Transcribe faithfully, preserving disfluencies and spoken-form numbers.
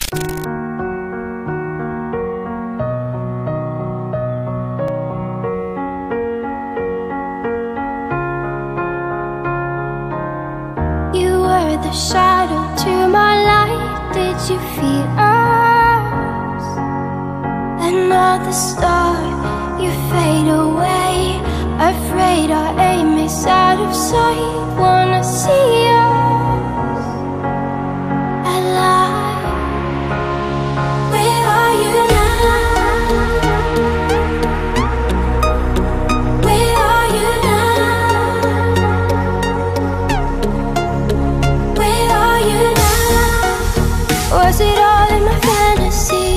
The shadow to my light, did you feel us? Another star, you fade away. Afraid our aim is out of sight. Wanna see us alive. Where are you now? Where are you now? Was it all in my fantasy?